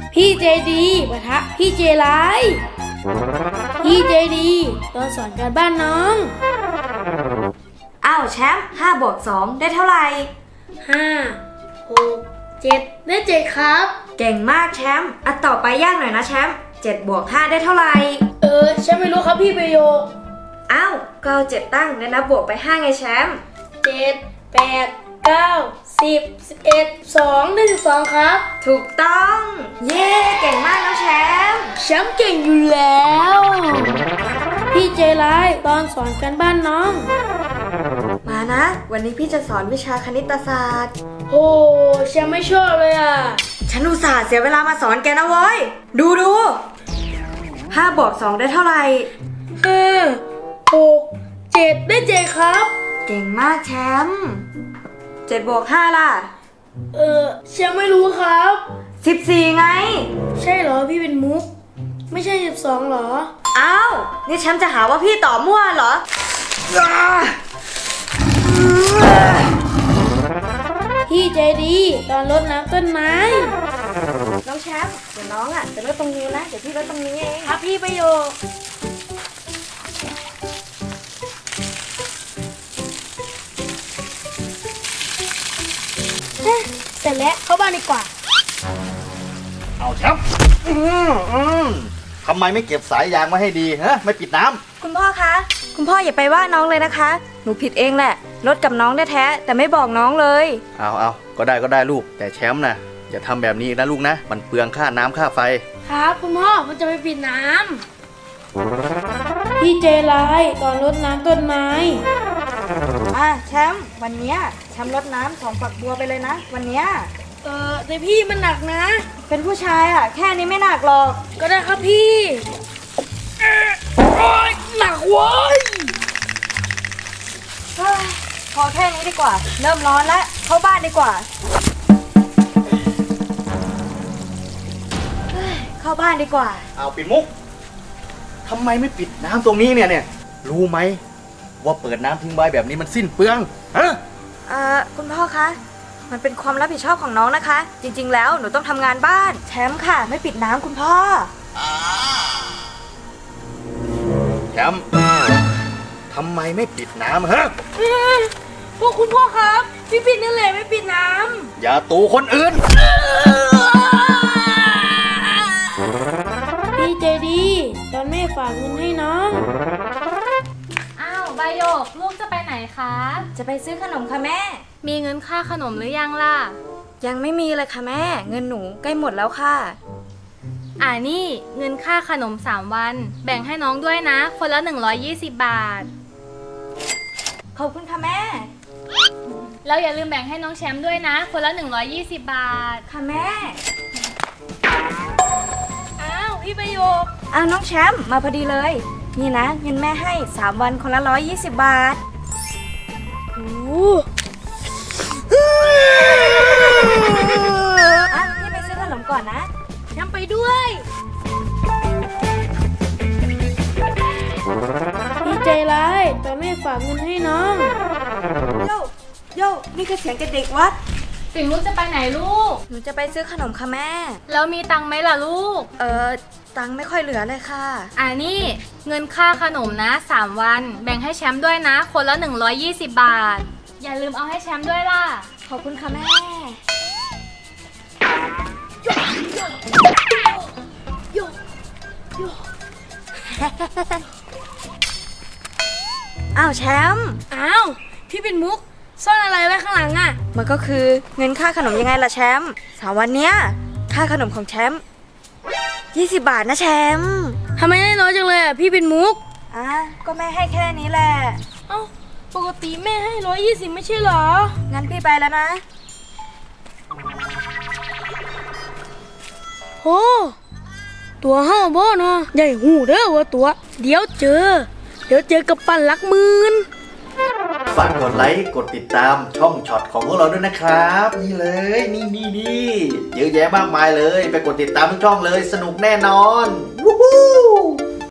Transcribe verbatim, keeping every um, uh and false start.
พี่เจดีปะทะพี่เจร้ายพี่เจดีตอนสอนการบ้านน้องอ้าวแชมป์ห้าบวกสองได้เท่าไหร่ห้าหกเจ็ดได้เจ็ดครับเก่งมากแชมป์อ่ะต่อไปยากหน่อยนะแชมป์เจ็ดบวกห้าได้เท่าไหร่เออแชมป์ไม่รู้ครับพี่ประโยคอ้าวก็เอาเจ็ดตั้งแล้วนับบวกไปห้าไงแชมป์เจ็ดแปดเก้าสิบสิบเอ็ดสองได้สิบสองครับถูกต้องเย้เก่งมากแล้วแชมป์แชมป์เก่งอยู่แล้วพี่เจร้ายตอนสอนการบ้านน้องมานะวันนี้พี่จะสอนวิชาคณิตศาสตร์โอ้แชมป์ไม่ชอบเลยอ่ะฉันอุตส่าห์เสียเวลามาสอนแกนะเว้ยดูดูห้าบวกสองได้เท่าไหร่ห้าหกเจ็ดได้เจ็ดครับเก่งมากแชมป์เจ็ดบวกห้าล่ะเออแชมป์ไม่รู้ครับสิบสี่ไงใช่เหรอพี่เป็นมุกไม่ใช่สิบสองเหรออ้าวนี่แชมป์จะหาว่าพี่ต่อมั่วเหรอพี่ใจดีตอนรดน้ำต้นไม้น้องแชมป์เดี๋ยวน้องอ่ะจะรดตรงนี้นะเดี๋ยวพี่รดตรงนี้เองครับพี่ประโยคเสร็จแล้วเข้าบ้านดีกว่าเอาแชมป์ทำไมไม่เก็บสายยางมาให้ดีฮะไม่ปิดน้ำคุณพ่อคะคุณพ่ออย่าไปว่าน้องเลยนะคะหนูผิดเองแหละรถกับน้องได้แท้แต่ไม่บอกน้องเลยเอาเอาก็ได้ก็ได้ลูกแต่แชมป์นะอย่าทำแบบนี้นะลูกนะมันเปลืองค่าน้ำค่าไฟครับคุณพ่อมันจะไปปิดน้ำพี่เจร้ายตอนรดน้ำต้นไม้อ่ะแชมป์วันนี้แชมป์รดน้ำสองฝักบัวไปเลยนะวันนี้เออแต่พี่มันหนักนะเป็นผู้ชายอ่ะแค่นี้ไม่หนักหรอกก็ได้ครับพี่โอ๊ยหนักเว้ยพอแค่นี้ดีกว่าเริ่มร้อนแล้วเข้าบ้านดีกว่าเข้าบ้านดีกว่าเอาปิดมุกทำไมไม่ปิดน้ำตรงนี้เนี่ยเนี่ยรู้ไหมว่าเปิดน้ำทิ้งไว้แบบนี้มันสิ้นเปลืองฮะเอ่อคุณพ่อคะมันเป็นความรับผิดชอบของน้องนะคะจริงๆแล้วหนูต้องทำงานบ้านแชมป์ค่ะไม่ปิดน้ำคุณพ่อแชมป์ทำไมไม่ปิดน้ำฮะพวกคุณพ่อครับพี่ปิดนั่นแหละไม่ปิดน้ำอย่าตูคนอื่นพี่เจดีตอนแม่ฝากเงินให้น้องอ้าวใบโยกลูกจะไปไหนคะจะไปซื้อขนมค่ะแม่มีเงินค่าขนมหรือยังล่ะยังไม่มีเลยค่ะแม่เงินหนูใกล้หมดแล้วค่ะอ่านี่เงินค่าขนมสามวันแบ่งให้น้องด้วยนะคนละหนึ่งร้อยยี่สิบบาทขอบคุณค่ะแม่แล้วอย่าลืมแบ่งให้น้องแชมป์ด้วยนะคนละหนึ่งร้อยยี่สิบบาทค่ะแม่อ้าวพี่ประโยคอ้าวน้องแชมป์มาพอดีเลยนี่นะเงินแม่ให้สามวันคนละร้อยยี่สิบบาทโอ้อ่ะนี่ไปซื้อขนมก่อนนะแชมป์ไปด้วยพี่ใจร้ายตอนแม่ฝากเงินให้น้องโยโย่นี่คือเสียงเด็กวัดปิ่งลูกจะไปไหนลูกหนูจะไปซื้อขนมค่ะแม่แล้วมีตังค์ไหมล่ะลูกเออตังค์ไม่ค่อยเหลือเลยค่ะอ่านี่เงินค่าขนมนะสามวันแบ่งให้แชมป์ด้วยนะคนละหนึ่งร้อยยี่สิบบาทอย่าลืมเอาให้แชมป์ด้วยล่ะขอบคุณค่ะแม่โยโยอ้าวแชมป์อ้าวพี่เป็นมุกซ่อนอะไรไว้ข้างหลังอ่ะมันก็คือเงินค่าขนมยังไงล่ะแชมป์สามวันเนี้ยค่าขนมของแชมป์ยี่สิบบาทนะแชมป์ทำไมได้น้อยจังเลยอ่ะพี่เป็นมุกอ่ะก็แม่ให้แค่นี้แหละเอ้าปกติแม่ให้ร้อยยี่สิบไม่ใช่เหรองั้นพี่ไปแล้วนะโอ้ตัวห้าบ่เนาะใหญ่หูเด้อว่าตัวเดี๋ยวเจอเดี๋ยวเจอกับปั่นลักหมื่นฝากกดไลค์กดติดตามช่องช็อตของพวกเราด้วยนะครับนี่เลยนี่นี่นี่เยอะแยะมากมายเลยไปกดติดตามทุกช่องเลยสนุกแน่นอนวู้ฮู้